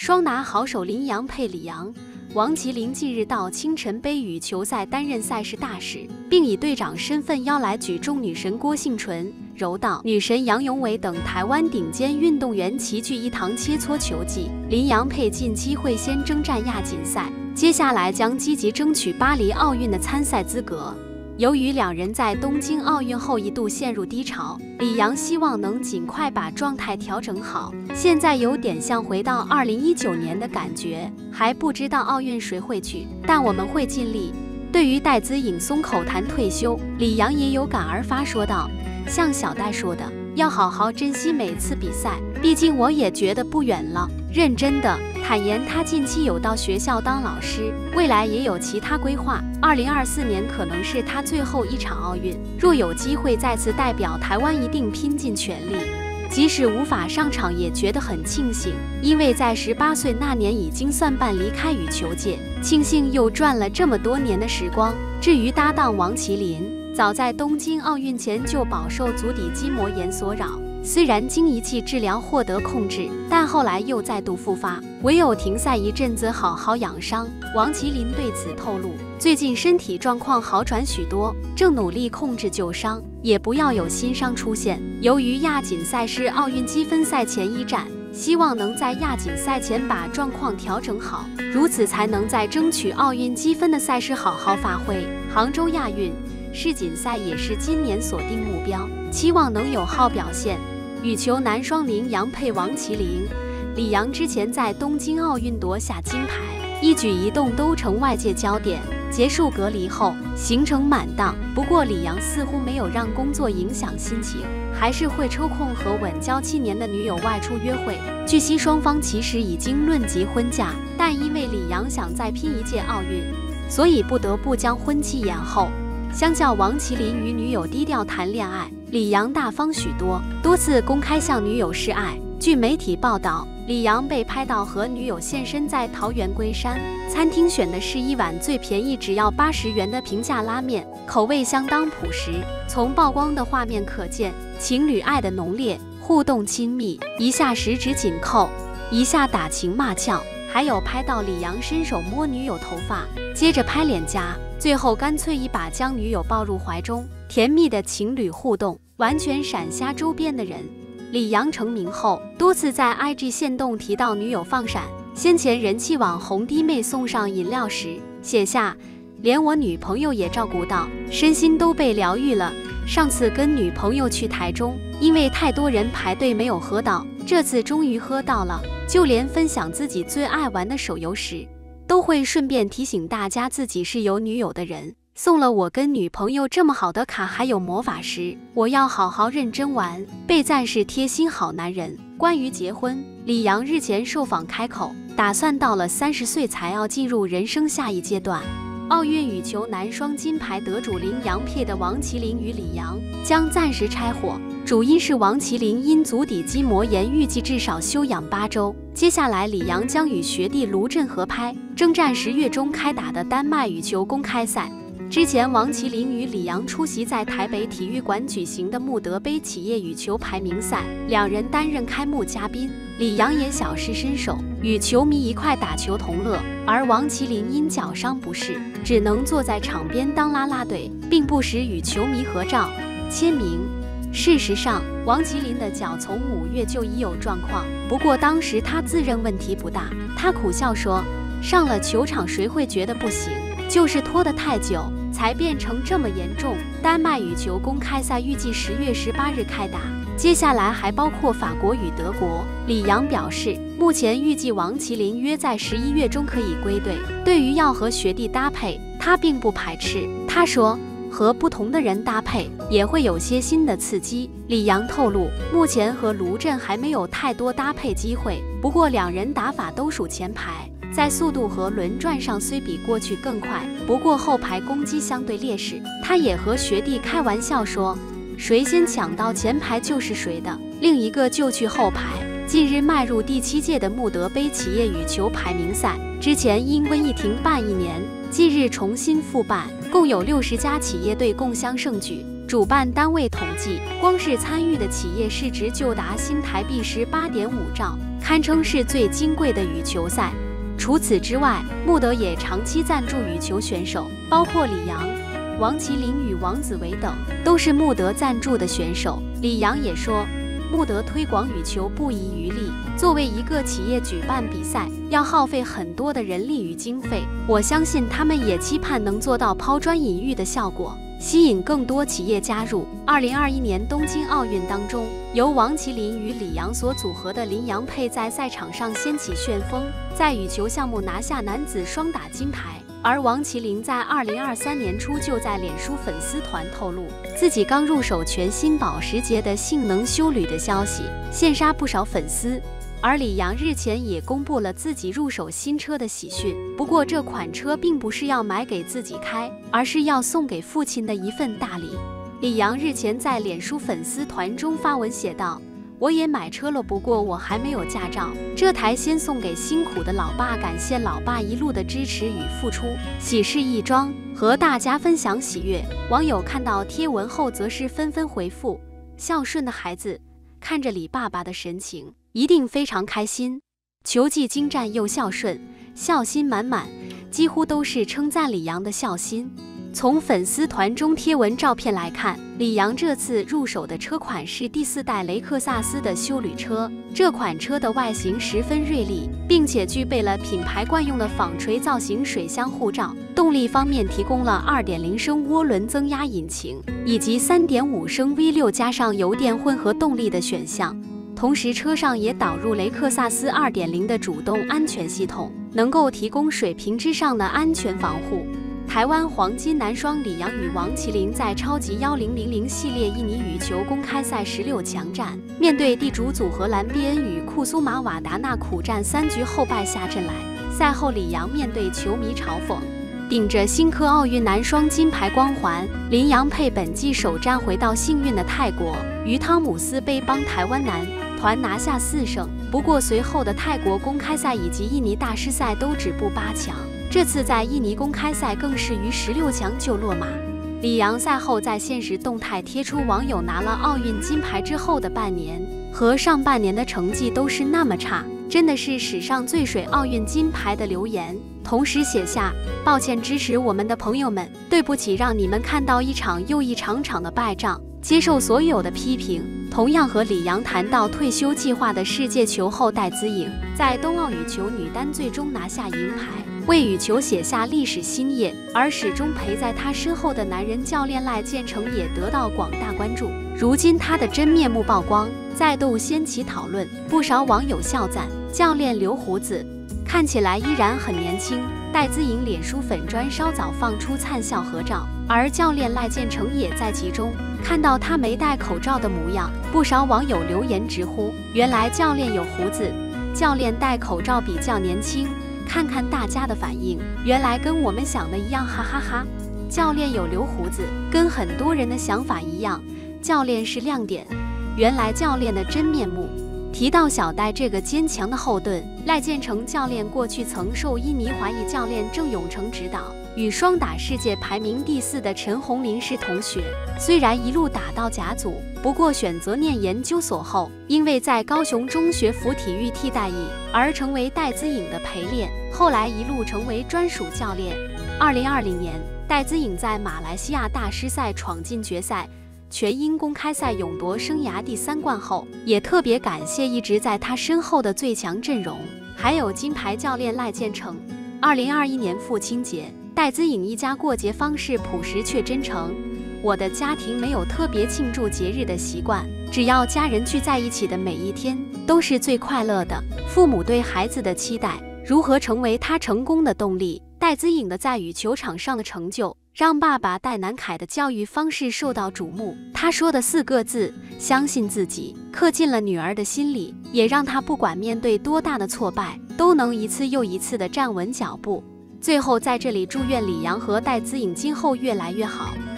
双拿好手林洋配李洋。王麒麟近日到青城杯羽球赛担任赛事大使，并以队长身份邀来举重女神郭幸淳、柔道女神杨永伟等台湾顶尖运动员齐聚一堂切磋球技。林洋配近期会先征战亚锦赛，接下来将积极争取巴黎奥运的参赛资格。由于两人在东京奥运后一度陷入低潮，李洋希望能尽快把状态调整好。现在有点像回到2019年的感觉，还不知道奥运谁会去，但我们会尽力。对于戴资颖松口谈退休，李洋也有感而发说道：“像小戴说的，要好好珍惜每次比赛，毕竟我也觉得不远了。”认真的坦言，他近期有到学校当老师，未来也有其他规划。2024年可能是他最后一场奥运，若有机会再次代表台湾，一定拼尽全力。即使无法上场，也觉得很庆幸，因为在18岁那年已经算半离开羽球界，庆幸又赚了这么多年的时光。至于搭档王麒麟，早在东京奥运前就饱受足底筋膜炎所扰。虽然经仪器治疗获得控制，但后来又再度复发，唯有停赛一阵子好好养伤。王麒麟对此透露，最近身体状况好转许多，正努力控制旧伤，也不要有新伤出现。由于亚锦赛是奥运积分赛前一战，希望能在亚锦赛前把状况调整好，如此才能在争取奥运积分的赛事好好发挥。杭州亚运、世锦赛也是今年锁定目标，期望能有好表现。羽球男双林洋配王麒麟，李洋之前在东京奥运夺下金牌，一举一动都成外界焦点。结束隔离后，行程满档，不过李洋似乎没有让工作影响心情，还是会抽空和稳交7年的女友外出约会。据悉，双方其实已经论及婚嫁，但因为李洋想再拼一届奥运，所以不得不将婚期延后。相较王麒麟与女友低调谈恋爱，李洋大方许多，多次公开向女友示爱。据媒体报道，李洋被拍到和女友现身在桃园龟山餐厅，选的是一碗最便宜只要80元的平价拉面，口味相当朴实。从曝光的画面可见，情侣爱的浓烈，互动亲密，一下十指紧扣，一下打情骂俏，还有拍到李洋伸手摸女友头发，接着拍脸颊，最后干脆一把将女友抱入怀中，甜蜜的情侣互动完全闪瞎周边的人。李洋成名后，多次在 IG 限动提到女友放闪。先前人气网红弟妹送上饮料时，写下连我女朋友也照顾到，身心都被疗愈了。上次跟女朋友去台中，因为太多人排队没有喝到，这次终于喝到了。就连分享自己最爱玩的手游时，都会顺便提醒大家自己是有女友的人。送了我跟女朋友这么好的卡，还有魔法石，我要好好认真玩。被赞是贴心好男人。关于结婚，李洋日前受访开口，打算到了30岁才要进入人生下一阶段。奥运羽球男双金牌得主林洋配的王麒麟与李洋将暂时拆伙，主因是王麒麟因足底筋膜炎预计至少休养8周。接下来李洋将与学弟卢振合拍，征战10月中开打的丹麦羽球公开赛。之前，王麒麟与李洋出席在台北体育馆举行的穆德杯企业羽球排名赛，两人担任开幕嘉宾。李洋也小试身手，与球迷一块打球同乐，而王麒麟因脚伤不适，只能坐在场边当啦啦队，并不时与球迷合照、签名。事实上，王麒麟的脚从5月就已有状况，不过当时他自认问题不大。他苦笑说：“上了球场谁会觉得不行？就是拖得太久，才变成这么严重。”丹麦羽球公开赛预计10月18日开打，接下来还包括法国与德国。李洋表示，目前预计王麒麟约在11月中可以归队。对于要和学弟搭配，他并不排斥。他说，和不同的人搭配也会有些新的刺激。李洋透露，目前和卢振还没有太多搭配机会，不过两人打法都属前排，在速度和轮转上虽比过去更快，不过后排攻击相对劣势。他也和学弟开玩笑说，谁先抢到前排就是谁的，另一个就去后排。近日迈入第7届的穆德杯企业羽球排名赛，之前因瘟疫停办1年，近日重新复办，共有60家企业队共襄盛举。主主办单位统计，光是参与的企业市值就达新台币18.5兆，堪称是最金贵的羽球赛。除此之外，穆德也长期赞助羽球选手，包括李洋、王麒麟与王子维等，都是穆德赞助的选手。李洋也说，穆德推广羽球不遗余力，作为一个企业举办比赛，要耗费很多的人力与经费。我相信他们也期盼能做到抛砖引玉的效果，吸引更多企业加入。2021年东京奥运当中，由王麒麟与李洋所组合的麟洋配在赛场上掀起旋风，在羽球项目拿下男子双打金牌。而王麒麟在2023年初就在脸书粉丝团透露自己刚入手全新保时捷的性能休旅的消息，羡煞不少粉丝。而李洋日前也公布了自己入手新车的喜讯，不过这款车并不是要买给自己开，而是要送给父亲的一份大礼。李洋日前在脸书粉丝团中发文写道，我也买车了，不过我还没有驾照，这台先送给辛苦的老爸，感谢老爸一路的支持与付出，喜事一桩，和大家分享喜悦。网友看到贴文后则是纷纷回复，孝顺的孩子看着李爸爸的神情一定非常开心，球技精湛又孝顺，孝心满满，几乎都是称赞李洋的孝心。从粉丝团中贴文照片来看，李洋这次入手的车款是第4代雷克萨斯的休旅车。这款车的外形十分锐利，并且具备了品牌惯用的纺锤造型水箱护罩。动力方面提供了 2.0 升涡轮增压引擎以及 3.5 升 V6 加上油电混合动力的选项。同时车上也导入雷克萨斯 2.0 的主动安全系统，能够提供水平之上的安全防护。台湾黄金男双李洋与王麒麟在超级1000系列印尼羽球公开赛16强战，面对地主组合蓝边与库苏马瓦达纳苦战3局后败下阵来。赛后李洋面对球迷嘲讽，顶着新科奥运男双金牌光环，麟洋配本季首战回到幸运的泰国，于汤姆斯杯帮台湾男团拿下4胜。不过随后的泰国公开赛以及印尼大师赛都止步8强。这次在印尼公开赛更是于16强就落马。李洋赛后在现实动态贴出网友拿了奥运金牌之后的半年和上半年的成绩都是那么差，真的是史上最水奥运金牌的留言。同时写下，抱歉支持我们的朋友们，对不起让你们看到一场又一场的败仗，接受所有的批评。同样和李洋谈到退休计划的世界球后戴资颖，在冬奥羽球女单最终拿下银牌，为羽球写下历史新页。而始终陪在她身后的男人教练赖建成也得到广大关注。如今他的真面目曝光，再度掀起讨论，不少网友笑赞教练留胡子，看起来依然很年轻。戴资颖脸书粉专稍早放出灿笑合照，而教练赖建成也在其中。看到他没戴口罩的模样，不少网友留言直呼，原来教练有胡子，教练戴口罩比较年轻。看看大家的反应，原来跟我们想的一样，哈哈哈！教练有留胡子，跟很多人的想法一样，教练是亮点，原来教练的真面目。提到小戴这个坚强的后盾，赖建成教练过去曾受印尼华裔教练郑永成指导，与双打世界排名第4的陈红林是同学。虽然一路打到甲组，不过选择念研究所后，因为在高雄中学服体育替代役，而成为戴资颖的陪练，后来一路成为专属教练。2020年，戴资颖在马来西亚大师赛闯进决赛，全英公开赛勇夺生涯第3冠后，也特别感谢一直在他身后的最强阵容，还有金牌教练赖建成。2021年父亲节，戴资颖一家过节方式朴实却真诚。我的家庭没有特别庆祝节日的习惯，只要家人聚在一起的每一天都是最快乐的。父母对孩子的期待，如何成为他成功的动力？戴资颖的在羽球场上的成就，让爸爸戴南凯的教育方式受到瞩目。他说的4个字，相信自己，刻进了女儿的心里，也让他不管面对多大的挫败，都能一次又一次地站稳脚步。最后在这里祝愿李洋和戴资颖今后越来越好。